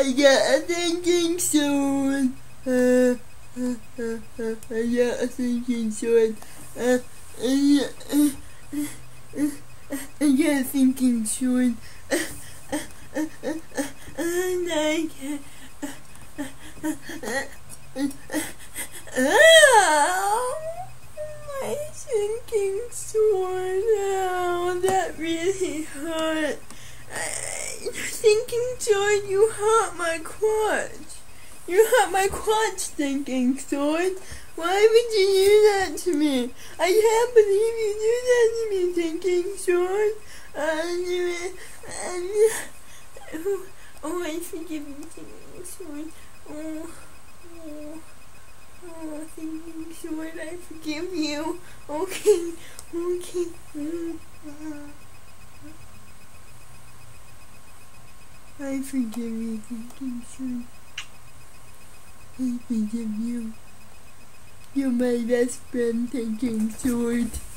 I got a thinking sword. I got a thinking sword. I got a thinking sword. Like, my thinking sword. Oh, that really hurt. Thinking sword, you hurt my crotch. You hurt my crotch, thinking sword. Why would you do that to me? I can't believe you do that to me, thinking sword. Oh, I forgive you, thinking sword. Oh, thinking sword, I forgive you. Okay. I forgive you, thinking sword. I forgive you. You're my best friend, thinking sword.